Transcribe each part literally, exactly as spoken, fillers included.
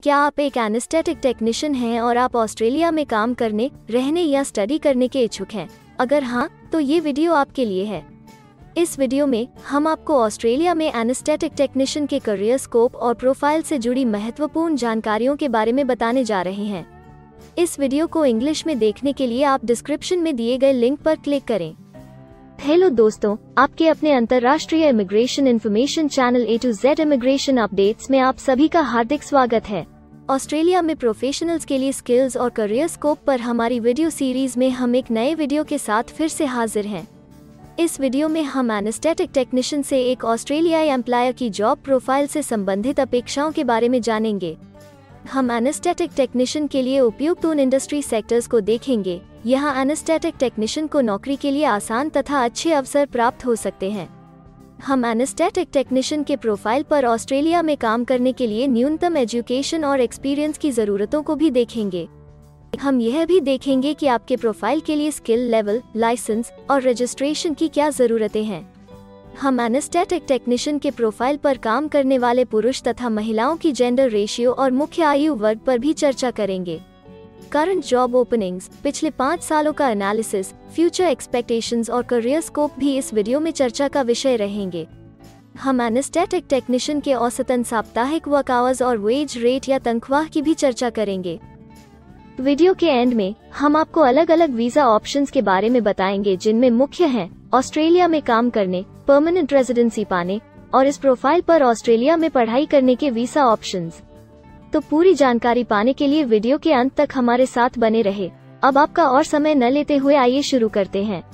क्या आप एक एनेस्थेटिक टेक्नीशियन हैं और आप ऑस्ट्रेलिया में काम करने, रहने या स्टडी करने के इच्छुक हैं? अगर हाँ, तो ये वीडियो आपके लिए है। इस वीडियो में हम आपको ऑस्ट्रेलिया में एनेस्थेटिक टेक्नीशियन के करियर स्कोप और प्रोफाइल से जुड़ी महत्वपूर्ण जानकारियों के बारे में बताने जा रहे हैं। इस वीडियो को इंग्लिश में देखने के लिए आप डिस्क्रिप्शन में दिए गए लिंक पर क्लिक करें। हेलो दोस्तों, आपके अपने अंतर्राष्ट्रीय immigration information channel A to Z immigration updates में आप सभी का हार्दिक स्वागत है। ऑस्ट्रेलिया में प्रोफेशनल्स के लिए स्किल्स और करियर स्कोप पर हमारी वीडियो सीरीज में हम एक नए वीडियो के साथ फिर से हाजिर हैं। इस वीडियो में हम एनेस्थेटिक टेक्नीशियन से एक ऑस्ट्रेलियाई एम्प्लॉयर की जॉब प्रोफाइल से संबंधित अपेक्षाओं के बारे में जानेंगे। हम एनेस्थेटिक टेक्नीशियन के लिए उपयुक्त उन इंडस्ट्री सेक्टर्स को देखेंगे। यहाँ एनेस्थेटिक टेक्नीशियन को नौकरी के लिए आसान तथा अच्छे अवसर प्राप्त हो सकते हैं। हम एनेस्थेटिक टेक्नीशियन के प्रोफाइल पर ऑस्ट्रेलिया में काम करने के लिए न्यूनतम एजुकेशन और एक्सपीरियंस की ज़रूरतों को भी देखेंगे। हम यह भी देखेंगे कि आपके प्रोफाइल के लिए स्किल लेवल, लाइसेंस और रजिस्ट्रेशन की क्या ज़रूरतें हैं। हम एनेस्थेटिक टेक्नीशियन के प्रोफाइल पर काम करने वाले पुरुष तथा महिलाओं की जेंडर रेशियो और मुख्य आयु वर्ग पर भी चर्चा करेंगे। करंट जॉब ओपनिंग्स, पिछले पाँच सालों का एनालिसिस, फ्यूचर एक्सपेक्टेशंस और करियर स्कोप भी इस वीडियो में चर्चा का विषय रहेंगे। हम एनेस्थेटिक टेक्नीशियन के औसतन साप्ताहिक वर्क आवर्स और वेज रेट या तनख्वाह की भी चर्चा करेंगे। वीडियो के एंड में हम आपको अलग अलग वीजा ऑप्शंस के बारे में बताएंगे, जिनमें मुख्य हैं ऑस्ट्रेलिया में काम करने, परमानेंट रेजिडेंसी पाने और इस प्रोफाइल पर ऑस्ट्रेलिया में पढ़ाई करने के वीजा ऑप्शंस। तो पूरी जानकारी पाने के लिए वीडियो के अंत तक हमारे साथ बने रहे। अब आपका और समय न लेते हुए आइए शुरू करते हैं।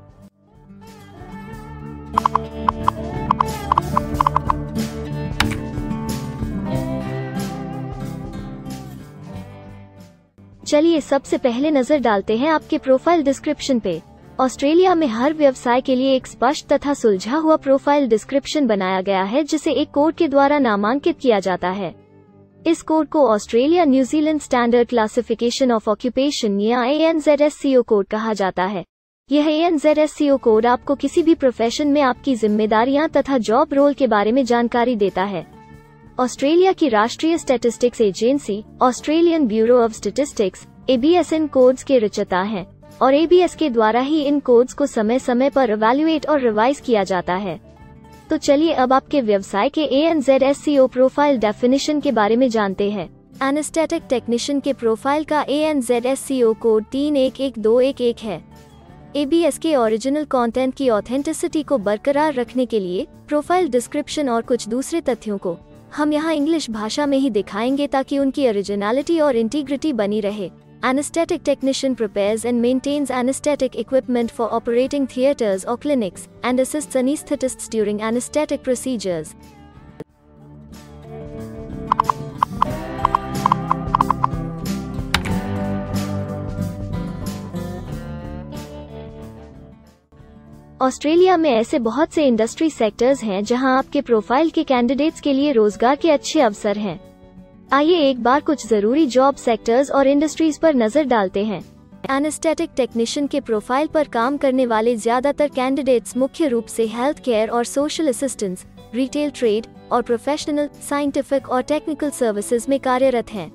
चलिए सबसे पहले नजर डालते हैं आपके प्रोफाइल डिस्क्रिप्शन पे। ऑस्ट्रेलिया में हर व्यवसाय के लिए एक स्पष्ट तथा सुलझा हुआ प्रोफाइल डिस्क्रिप्शन बनाया गया है, जिसे एक कोड के द्वारा नामांकित किया जाता है। इस कोड को Australia New Zealand standard classification of occupation या ए N Z S C O code कहा जाता है। यह ए N Z S C O code आपको किसी भी प्रोफेशन में आपकी जिम्मेदारियां तथा जॉब रोल के बारे में जानकारी देता है। ऑस्ट्रेलिया की राष्ट्रीय statistics agency Australian bureau of statistics A B S इन कोड्स के रचयिता है और ए बी एस के द्वारा ही इन कोड्स को समय समय पर इवैल्यूएट और रिवाइज किया जाता है। तो चलिए अब आपके व्यवसाय के A N Z S C O profile definition के बारे में जानते हैं। एनेस्थेटिक टेक्नीशियन के प्रोफाइल का A N Z S C O code तीन एक एक दो एक एक है। ए बी एस के ओरिजिनल कंटेंट की ऑथेंटिसिटी को बरकरार रखने के लिए प्रोफाइल डिस्क्रिप्शन और कुछ दूसरे तथ्यों को हम यहाँ इंग्लिश भाषा में ही दिखाएंगे, ताकि उनकी ओरिजिनलिटी और इंटीग्रिटी बनी रहे। Anesthetic technician prepares and maintains anesthetic equipment for operating theaters or clinics, and assists anesthetists during anesthetic procedures. Australia में ऐसे बहुत से इंडस्ट्री सेक्टर्स हैं जहां आपके प्रोफाइल के कैंडिडेट्स के लिए रोजगार के अच्छे अवसर हैं। आइए एक बार कुछ जरूरी जॉब सेक्टर्स और इंडस्ट्रीज पर नजर डालते हैं। एनेस्थेटिक टेक्नीशियन के प्रोफाइल पर काम करने वाले ज्यादातर कैंडिडेट्स मुख्य रूप से हेल्थ केयर और सोशल असिस्टेंस, रिटेल ट्रेड और प्रोफेशनल, साइंटिफिक और टेक्निकल सर्विसेज में कार्यरत हैं।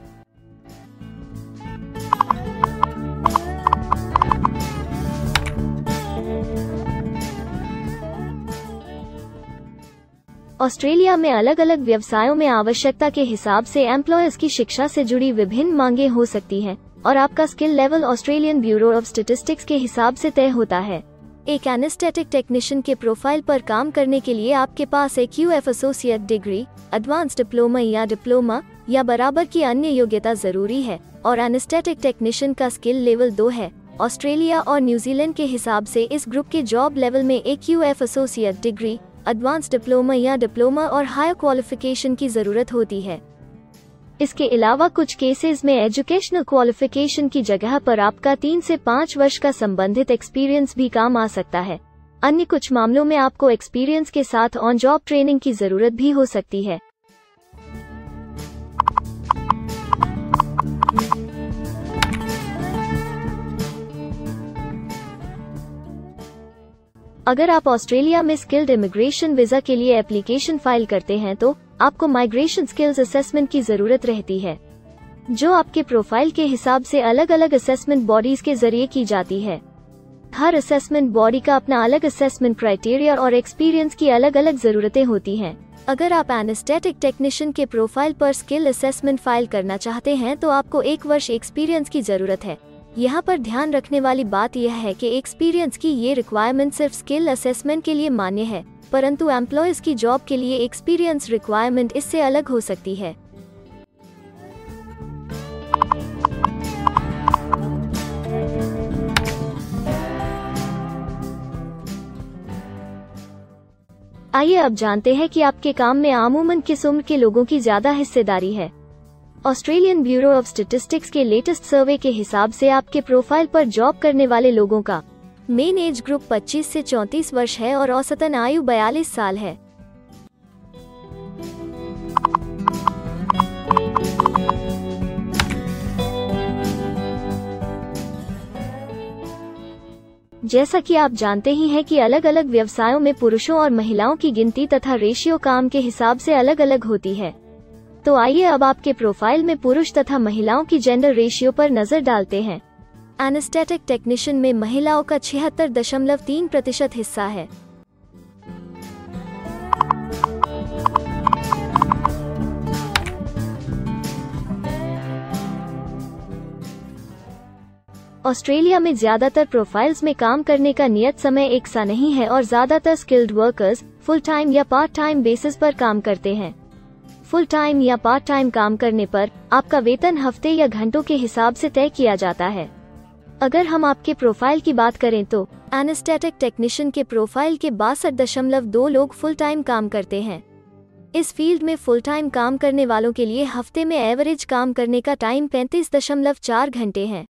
ऑस्ट्रेलिया में अलग अलग व्यवसायों में आवश्यकता के हिसाब से एम्प्लॉयर्स की शिक्षा से जुड़ी विभिन्न मांगें हो सकती हैं और आपका skill level Australian bureau of statistics के हिसाब से तय होता है। एक एनेस्थेटिक टेक्नीशियन के प्रोफाइल पर काम करने के लिए आपके पास एक Q F associate degree, advance diploma या डिप्लोमा या बराबर की अन्य योग्यता जरूरी है और एनेस्थेटिक टेक्नीशियन का स्किल लेवल दो है। ऑस्ट्रेलिया और न्यूजीलैंड के हिसाब से इस ग्रुप के जॉब लेवल में एक Q F associate degree, advance diploma या डिप्लोमा और हायर क्वालिफिकेशन की जरूरत होती है। इसके अलावा कुछ केसेस में एजुकेशनल क्वालिफिकेशन की जगह पर आपका तीन से पाँच वर्ष का संबंधित एक्सपीरियंस भी काम आ सकता है। अन्य कुछ मामलों में आपको एक्सपीरियंस के साथ ऑन जॉब ट्रेनिंग की जरूरत भी हो सकती है। अगर आप ऑस्ट्रेलिया में स्किल्ड इमिग्रेशन वीजा के लिए एप्लीकेशन फाइल करते हैं तो आपको माइग्रेशन स्किल्स असेसमेंट की जरूरत रहती है, जो आपके प्रोफाइल के हिसाब से अलग अलग असेसमेंट बॉडीज के जरिए की जाती है। हर असेसमेंट बॉडी का अपना अलग असेसमेंट क्राइटेरिया और एक्सपीरियंस की अलग अलग जरूरतें होती हैं। अगर आप एनेस्थेटिक टेक्नीशियन के प्रोफाइल पर स्किल असेसमेंट फाइल करना चाहते हैं तो आपको एक वर्ष एक्सपीरियंस की जरूरत है। यहाँ पर ध्यान रखने वाली बात यह है कि एक्सपीरियंस की ये रिक्वायरमेंट सिर्फ स्किल असेसमेंट के लिए मान्य है, परंतु एम्प्लॉयज की जॉब के लिए एक्सपीरियंस रिक्वायरमेंट इससे अलग हो सकती है। आइए अब जानते हैं कि आपके काम में आमूमन किस उम्र के लोगों की ज्यादा हिस्सेदारी है। ऑस्ट्रेलियन ब्यूरो ऑफ स्टैटिस्टिक्स के लेटेस्ट सर्वे के हिसाब से आपके प्रोफाइल पर जॉब करने वाले लोगों का मेन एज ग्रुप पच्चीस से चौंतीस वर्ष है और औसतन आयु बयालीस साल है। जैसा कि आप जानते ही हैं कि अलग अलग व्यवसायों में पुरुषों और महिलाओं की गिनती तथा रेशियो काम के हिसाब से अलग अलग होती है। तो आइए अब आपके प्रोफाइल में पुरुष तथा महिलाओं की जेंडर रेशियो पर नजर डालते हैं। एनेस्थेटिक टेक्नीशियन में महिलाओं का छिहत्तर दशमलव तीन प्रतिशत हिस्सा है। ऑस्ट्रेलिया में ज्यादातर प्रोफाइल्स में काम करने का नियत समय एक सा नहीं है और ज्यादातर स्किल्ड वर्कर्स फुल टाइम या पार्ट टाइम बेसिस पर काम करते हैं। फुल टाइम या पार्ट टाइम काम करने पर आपका वेतन हफ्ते या घंटों के हिसाब से तय किया जाता है। अगर हम आपके प्रोफाइल की बात करें तो एनेस्थेटिक टेक्नीशियन के प्रोफाइल के बासठ दशमलव दो लोग फुल टाइम काम करते हैं। इस फील्ड में फुल टाइम काम करने वालों के लिए हफ्ते में एवरेज काम करने का टाइम पैंतीस दशमलव चार घंटे है।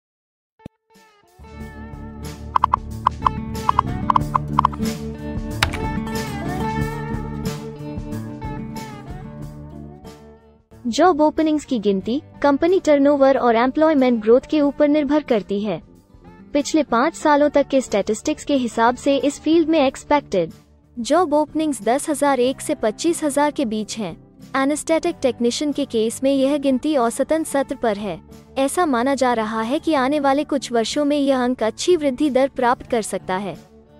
जॉब ओपनिंग्स की गिनती कंपनी टर्नओवर और एम्प्लॉयमेंट ग्रोथ के ऊपर निर्भर करती है। पिछले पाँच सालों तक के स्टैटिस्टिक्स के हिसाब से इस फील्ड में एक्सपेक्टेड जॉब ओपनिंग्स दस हज़ार एक से पच्चीस हज़ार के बीच हैं। एनेस्थेटिक टेक्नीशियन के केस में यह गिनती औसतन सत्र पर है। ऐसा माना जा रहा है कि आने वाले कुछ वर्षों में यह अंक अच्छी वृद्धि दर प्राप्त कर सकता है।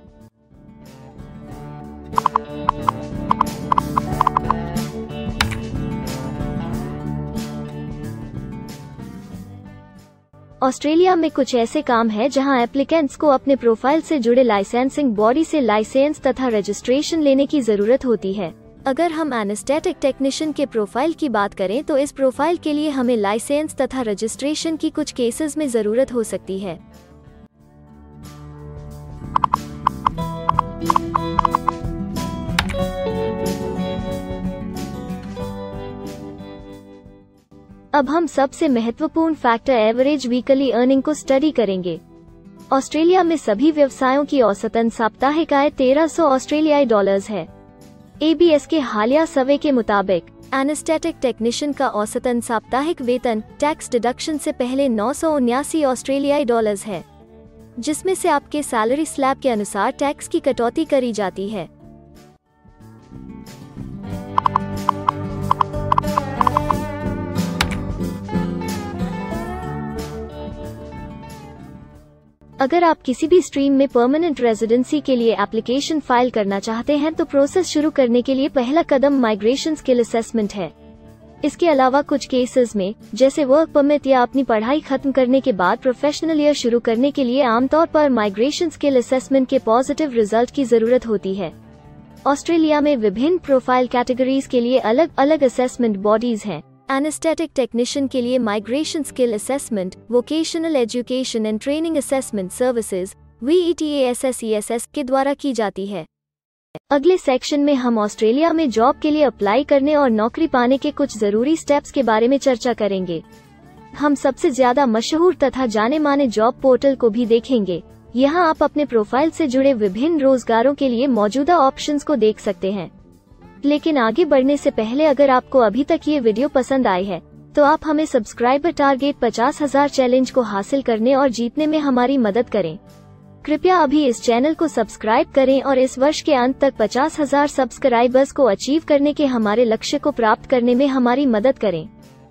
ऑस्ट्रेलिया में कुछ ऐसे काम हैं जहां एप्लीकेंट्स को अपने प्रोफाइल से जुड़े लाइसेंसिंग बॉडी से लाइसेंस तथा रजिस्ट्रेशन लेने की जरूरत होती है। अगर हम एनेस्थेटिक टेक्नीशियन के प्रोफाइल की बात करें तो इस प्रोफाइल के लिए हमें लाइसेंस तथा रजिस्ट्रेशन की कुछ केसेस में जरूरत हो सकती है। अब हम सबसे महत्वपूर्ण फैक्टर एवरेज वीकली अर्निंग को स्टडी करेंगे। ऑस्ट्रेलिया में सभी व्यवसायों की औसतन साप्ताहिक आय तेरह सौ ऑस्ट्रेलियाई डॉलर्स है। ए बी एस के हालिया सर्वे के मुताबिक एनेस्थेटिक टेक्नीशियन का औसतन साप्ताहिक वेतन टैक्स डिडक्शन से पहले नौ सौ उन्यासी ऑस्ट्रेलियाई डॉलर्स है, जिसमें से आपके सैलरी स्लैब के अनुसार टैक्स की कटौती करी जाती है। अगर आप किसी भी स्ट्रीम में परमानेंट रेजिडेंसी के लिए एप्लीकेशन फाइल करना चाहते हैं तो प्रोसेस शुरू करने के लिए पहला कदम माइग्रेशन स्किल असेसमेंट है। इसके अलावा कुछ केसेस में जैसे वर्क परमिट या अपनी पढ़ाई खत्म करने के बाद प्रोफेशनल ईयर शुरू करने के लिए आमतौर पर माइग्रेशन स्किल असेसमेंट के पॉजिटिव रिजल्ट की जरूरत होती है। ऑस्ट्रेलिया में विभिन्न प्रोफाइल कैटेगरीज के लिए अलग अलग असेसमेंट बॉडीज हैं। एनेस्थेटिक टेक्नीशियन के लिए migration skill assessment vocational education and training assessment services V E T A S S E S S के द्वारा की जाती है। अगले सेक्शन में हम ऑस्ट्रेलिया में जॉब के लिए अप्लाई करने और नौकरी पाने के कुछ जरूरी स्टेप्स के बारे में चर्चा करेंगे। हम सबसे ज्यादा मशहूर तथा जाने माने जॉब पोर्टल को भी देखेंगे। यहाँ आप अपने प्रोफाइल से जुड़े विभिन्न रोजगारों के लिए मौजूदा ऑप्शंस को देख सकते हैं। लेकिन आगे बढ़ने से पहले अगर आपको अभी तक ये वीडियो पसंद आई है तो आप हमें सब्सक्राइबर टारगेट पचास हज़ार चैलेंज को हासिल करने और जीतने में हमारी मदद करें। कृपया अभी इस चैनल को सब्सक्राइब करें और इस वर्ष के अंत तक पचास हजार सब्सक्राइबर्स को अचीव करने के हमारे लक्ष्य को प्राप्त करने में हमारी मदद करें।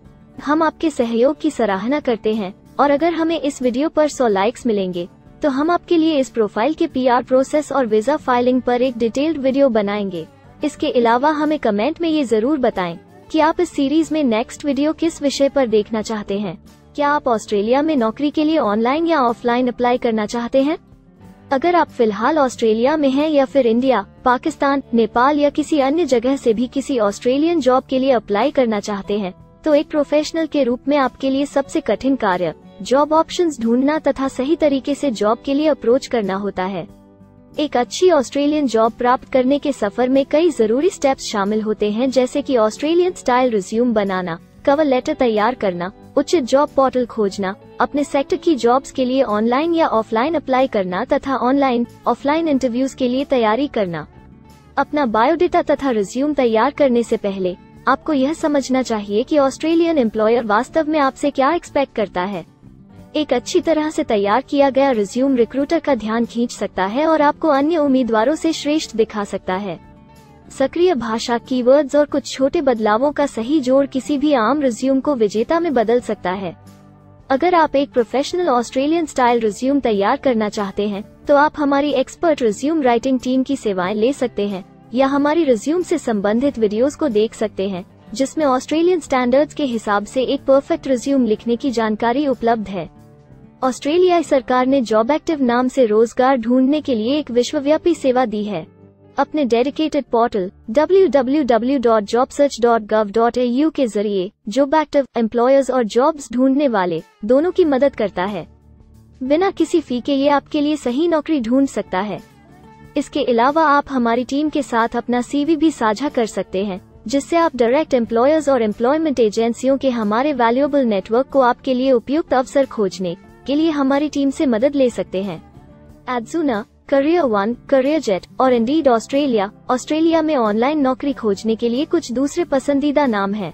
हम आपके सहयोग की सराहना करते हैं और अगर हमें इस वीडियो पर सौ लाइक्स मिलेंगे तो हम आपके लिए इस प्रोफाइल के पीआर प्रोसेस और वीजा फाइलिंग पर एक डिटेल्ड वीडियो बनाएंगे। इसके अलावा हमें कमेंट में ये जरूर बताएं कि आप इस सीरीज में नेक्स्ट वीडियो किस विषय पर देखना चाहते हैं। क्या आप ऑस्ट्रेलिया में नौकरी के लिए ऑनलाइन या ऑफलाइन अप्लाई करना चाहते हैं? अगर आप फिलहाल ऑस्ट्रेलिया में हैं या फिर इंडिया, पाकिस्तान, नेपाल या किसी अन्य जगह से भी किसी ऑस्ट्रेलियन जॉब के लिए अप्लाई करना चाहते हैं, तो एक प्रोफेशनल के रूप में आपके लिए सबसे कठिन कार्य जॉब ऑप्शंस ढूंढना तथा सही तरीके से जॉब के लिए अप्रोच करना होता है। एक अच्छी ऑस्ट्रेलियन जॉब प्राप्त करने के सफर में कई जरूरी स्टेप्स शामिल होते हैं, जैसे कि ऑस्ट्रेलियन स्टाइल रिज्यूम बनाना, कवर लेटर तैयार करना, उचित जॉब पोर्टल खोजना, अपने सेक्टर की जॉब्स के लिए ऑनलाइन या ऑफलाइन अप्लाई करना तथा ऑनलाइन ऑफलाइन इंटरव्यूज के लिए तैयारी करना। अपना बायोडेटा तथा रिज्यूम तैयार करने से पहले आपको यह समझना चाहिए कि ऑस्ट्रेलियन एम्प्लॉयर वास्तव में आपसे क्या एक्सपेक्ट करता है। एक अच्छी तरह से तैयार किया गया रिज्यूम रिक्रूटर का ध्यान खींच सकता है और आपको अन्य उम्मीदवारों से श्रेष्ठ दिखा सकता है। सक्रिय भाषा, कीवर्ड्स और कुछ छोटे बदलावों का सही जोड़ किसी भी आम रिज्यूम को विजेता में बदल सकता है। अगर आप एक प्रोफेशनल ऑस्ट्रेलियन स्टाइल रिज्यूम तैयार करना चाहते हैं, तो आप हमारी एक्सपर्ट रिज्यूम राइटिंग टीम की सेवाएं ले सकते हैं या हमारी रिज्यूम से संबंधित वीडियोस को देख सकते हैं, जिसमें ऑस्ट्रेलियन स्टैंडर्ड्स के हिसाब से एक परफेक्ट रिज्यूम लिखने की जानकारी उपलब्ध है। ऑस्ट्रेलियाई सरकार ने जॉब एक्टिव नाम से रोजगार ढूंढने के लिए एक विश्वव्यापी सेवा दी है। अपने dedicated portal W W W dot job search dot gov dot A U के जरिए जॉब एक्टिव एम्प्लॉयर्स और जॉब्स ढूंढने वाले दोनों की मदद करता है। बिना किसी फी के ये आपके लिए सही नौकरी ढूंढ सकता है। इसके अलावा आप हमारी टीम के साथ अपना सीवी भी साझा कर सकते हैं, जिससे आप डायरेक्ट एम्प्लॉयर्स और एम्प्लॉयमेंट एजेंसियों के हमारे वैल्यूएबल नेटवर्क को आपके लिए उपयुक्त अवसर खोजने के लिए हमारी टीम से मदद ले सकते हैं। Adzuna, career one, career jet और इंडीड ऑस्ट्रेलिया ऑस्ट्रेलिया में ऑनलाइन नौकरी खोजने के लिए कुछ दूसरे पसंदीदा नाम हैं।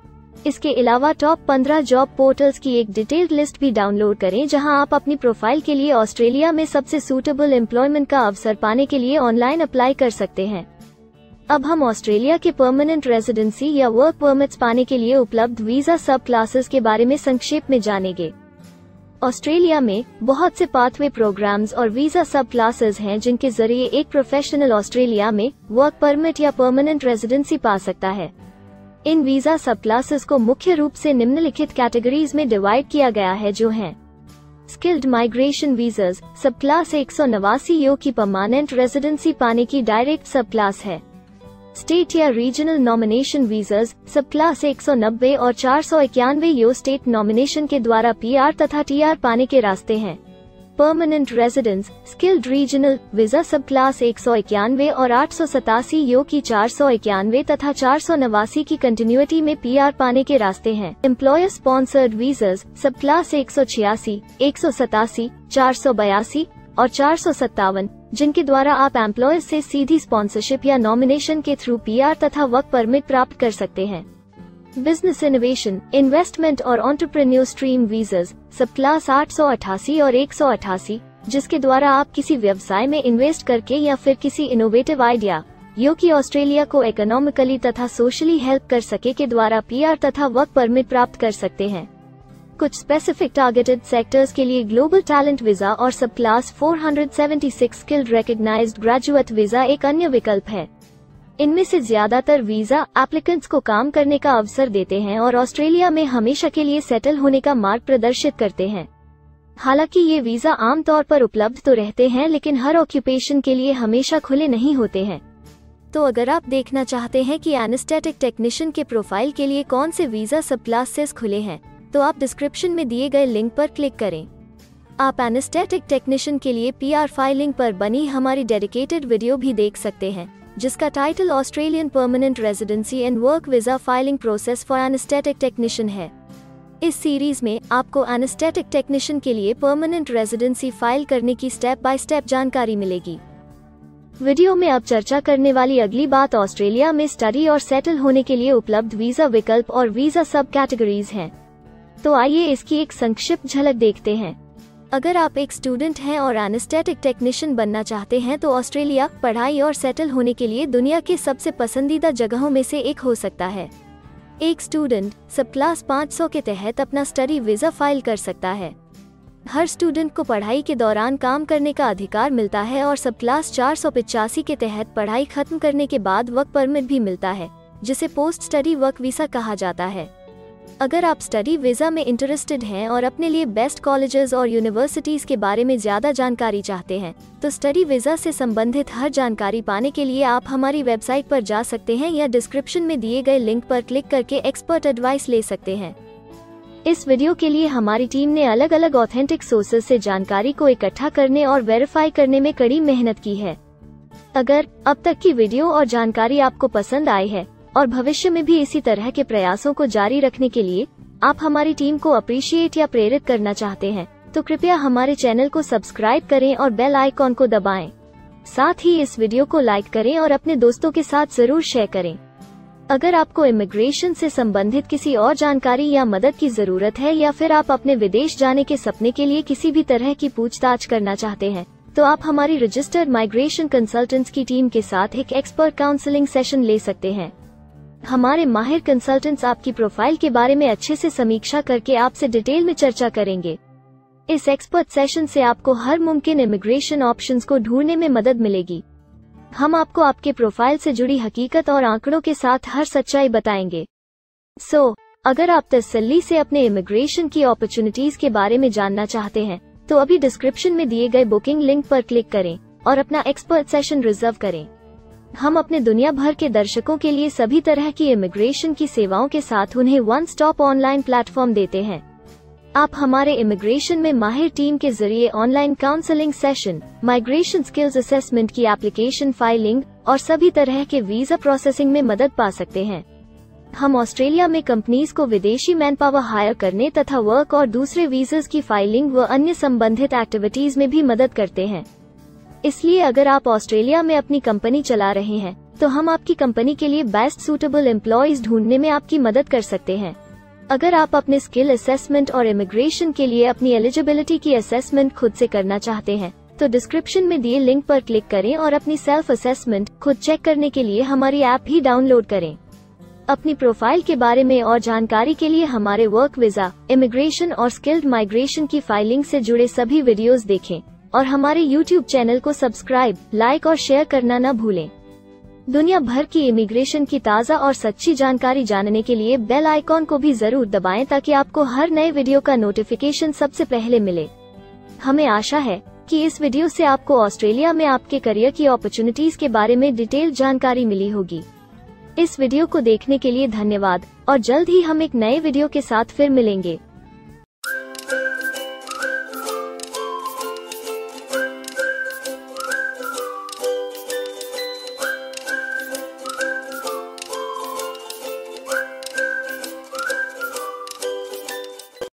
इसके अलावा टॉप पंद्रह जॉब पोर्टल्स की एक डिटेल्ड लिस्ट भी डाउनलोड करें, जहां आप अपनी प्रोफाइल के लिए ऑस्ट्रेलिया में सबसे सूटेबल एम्प्लॉयमेंट का अवसर पाने के लिए ऑनलाइन अप्लाई कर सकते हैं। अब हम ऑस्ट्रेलिया के परमानेंट रेजिडेंसी या वर्क परमिट्स पाने के लिए उपलब्ध वीजा सब क्लासेस के बारे में संक्षेप में जानेंगे। ऑस्ट्रेलिया में बहुत से पाथवे प्रोग्राम्स और वीजा सब क्लासेस हैं, जिनके जरिए एक प्रोफेशनल ऑस्ट्रेलिया में वर्क परमिट या परमानेंट रेजिडेंसी पा सकता है। इन वीजा सब क्लासेस को मुख्य रूप से निम्नलिखित कैटेगरीज में डिवाइड किया गया है, जो हैं skilled migration visas sub class एक सौ नवासी यो की परमानेंट रेजिडेंसी पाने की डायरेक्ट सब क्लास है। स्टेट या regional nomination visas sub class एक सौ नब्बे और चार सौ इक्यानवे यो स्टेट नॉमिनेशन के द्वारा पीआर तथा टीआर पाने के रास्ते हैं। Permanent residence skilled regional visa sub class एक सौ इक्यानवे और आठ सौ सतासी यो की चार सौ इक्यानवे तथा चार सौ नवासी की कंटिन्यूटी में पीआर पाने के रास्ते हैं। Employer sponsored visas sub class एक सौ छियासी, एक सौ सतासी, चार सौ बयासी और चार सौ सत्तावन, जिनके द्वारा आप एम्प्लॉयर से सीधी स्पॉन्सरशिप या नॉमिनेशन के थ्रू पीआर तथा वर्क परमिट प्राप्त कर सकते हैं। बिजनेस इनोवेशन, इन्वेस्टमेंट और entrepreneur stream visas sub class आठ सौ अठासी और एक सौ अठासी, जिसके द्वारा आप किसी व्यवसाय में इन्वेस्ट करके या फिर किसी इनोवेटिव आइडिया यो की ऑस्ट्रेलिया को इकोनॉमिकली तथा सोशली हेल्प कर सके के द्वारा पीआर तथा वर्क परमिट प्राप्त कर सकते हैं। कुछ स्पेसिफिक टारगेटेड सेक्टर्स के लिए ग्लोबल टैलेंट वीजा और सब क्लास चार सौ छिहत्तर स्किल्ड रिकॉग्नाइज्ड ग्रेजुएट वीजा एक अन्य विकल्प है। इनमें से ज्यादातर वीजा एप्लीकेंट्स को काम करने का अवसर देते हैं और ऑस्ट्रेलिया में हमेशा के लिए सेटल होने का मार्ग प्रदर्शित करते हैं। हालांकि ये वीजा आमतौर पर उपलब्ध तो रहते हैं, लेकिन हर ऑक्यूपेशन के लिए हमेशा खुले नहीं होते हैं। तो अगर आप देखना चाहते हैं कि एनेस्थेटिक टेक्नीशियन के प्रोफाइल के लिए कौन से वीजा सब क्लासेस खुले हैं, तो आप डिस्क्रिप्शन में दिए गए लिंक पर क्लिक करें। आप एनेस्थेटिक टेक्नीशियन के लिए पीआर फाइलिंग पर बनी हमारी डेडिकेटेड वीडियो भी देख सकते हैं, जिसका title Australian permanent residency and work visa filing process for anaesthetic technician है। इस सीरीज में आपको एनेस्थेटिक टेक्नीशियन के लिए परमानेंट रेजिडेंसी फाइल करने की स्टेप बाय स्टेप जानकारी मिलेगी। वीडियो में अब चर्चा करने वाली अगली बात ऑस्ट्रेलिया में स्टडी और सेटल होने के लिए उपलब्ध वीजा विकल्प और वीजा सब कैटेगरीज हैं। तो आइए इसकी एक संक्षिप्त झलक देखते हैं। अगर आप एक स्टूडेंट हैं और एनेस्थेटिक टेक्नीशियन बनना चाहते हैं तो ऑस्ट्रेलिया पढ़ाई और सेटल होने के लिए दुनिया के सबसे पसंदीदा जगहों में से एक हो सकता है। एक स्टूडेंट सब क्लास पाँच सौ के तहत अपना स्टडी वीज़ा फाइल कर सकता है। हर स्टूडेंट को पढ़ाई के दौरान काम करने का अधिकार मिलता है और सब क्लास चार सौ पचासी के तहत पढ़ाई खत्म करने के बाद वर्क परमिट भी मिलता है, जिसे पोस्ट स्टडी वर्क वीज़ा कहा जाता है। अगर आप स्टडी वीज़ा में इंटरेस्टेड हैं और अपने लिए बेस्ट कॉलेजेस और यूनिवर्सिटीज़ के बारे में ज़्यादा जानकारी चाहते हैं, तो स्टडी वीज़ा से संबंधित हर जानकारी पाने के लिए आप हमारी वेबसाइट पर जा सकते हैं या डिस्क्रिप्शन में दिए गए लिंक पर क्लिक करके एक्सपर्ट एडवाइस ले सकते हैं। इस वीडियो के लिए हमारी टीम ने अलग अलग ऑथेंटिक सोर्सेज से जानकारी को इकट्ठा करने और वेरीफाई करने में कड़ी मेहनत की है। अगर अब तक की वीडियो और जानकारी आपको पसंद आई है और भविष्य में भी इसी तरह के प्रयासों को जारी रखने के लिए आप हमारी टीम को अप्रिशिएट या प्रेरित करना चाहते हैं, तो कृपया हमारे चैनल को सब्सक्राइब करें और बेल आइकॉन को दबाएं। साथ ही इस वीडियो को लाइक करें और अपने दोस्तों के साथ जरूर शेयर करें। अगर आपको इमिग्रेशन से संबंधित किसी और जानकारी या मदद की जरूरत है या फिर आप अपने विदेश जाने के सपने के लिए किसी भी तरह की पूछताछ करना चाहते हैं, तो आप हमारी रजिस्टर्ड माइग्रेशन कंसल्टेंट्स की टीम के साथ एक एक्सपर्ट काउंसलिंग सेशन ले सकते हैं। हमारे माहिर कंसल्टेंट्स आपकी प्रोफाइल के बारे में अच्छे से समीक्षा करके आपसे डिटेल में चर्चा करेंगे। इस एक्सपर्ट सेशन से आपको हर मुमकिन इमिग्रेशन ऑप्शंस को ढूंढने में मदद मिलेगी। हम आपको आपके प्रोफाइल से जुड़ी हकीकत और आंकड़ों के साथ हर सच्चाई बताएंगे। सो so, अगर आप तसल्ली से अपने इमिग्रेशन की अपॉर्चुनिटीज के बारे में जानना चाहते हैं, तो अभी डिस्क्रिप्शन में दिए गए बुकिंग लिंक पर क्लिक करें और अपना एक्सपर्ट सेशन रिजर्व करें। हम अपने दुनिया भर के दर्शकों के लिए सभी तरह की इमिग्रेशन की सेवाओं के साथ उन्हें वन स्टॉप ऑनलाइन प्लेटफॉर्म देते हैं। आप हमारे इमिग्रेशन में माहिर टीम के जरिए online counselling session, migration skills assessment की एप्लीकेशन फाइलिंग और सभी तरह के वीजा प्रोसेसिंग में मदद पा सकते हैं। हम ऑस्ट्रेलिया में कंपनीज को विदेशी मैन पावर हायर करने तथा वर्क और दूसरे वीजास की फाइलिंग व अन्य संबंधित एक्टिविटीज में भी मदद करते हैं। इसलिए अगर आप ऑस्ट्रेलिया में अपनी कंपनी चला रहे हैं, तो हम आपकी कंपनी के लिए बेस्ट सूटेबल एम्प्लॉयज ढूंढने में आपकी मदद कर सकते हैं। अगर आप अपने स्किल असेसमेंट और इमिग्रेशन के लिए अपनी एलिजिबिलिटी की असेसमेंट खुद से करना चाहते हैं, तो डिस्क्रिप्शन में दिए लिंक पर क्लिक करें और अपनी सेल्फ असेसमेंट खुद चेक करने के लिए हमारी ऐप भी डाउनलोड करें। अपनी प्रोफाइल के बारे में और जानकारी के लिए हमारे वर्क वीजा, इमिग्रेशन और स्किल्ड माइग्रेशन की फाइलिंग से जुड़े सभी वीडियोस देखें और हमारे यूट्यूब चैनल को सब्सक्राइब, लाइक और शेयर करना न भूलें। दुनिया भर की इमिग्रेशन की ताज़ा और सच्ची जानकारी जानने के लिए बेल आइकॉन को भी जरूर दबाएं ताकि आपको हर नए वीडियो का नोटिफिकेशन सबसे पहले मिले। हमें आशा है कि इस वीडियो से आपको ऑस्ट्रेलिया में आपके करियर की अपॉर्चुनिटीज के बारे में डिटेल जानकारी मिली होगी। इस वीडियो को देखने के लिए धन्यवाद और जल्द ही हम एक नए वीडियो के साथ फिर मिलेंगे।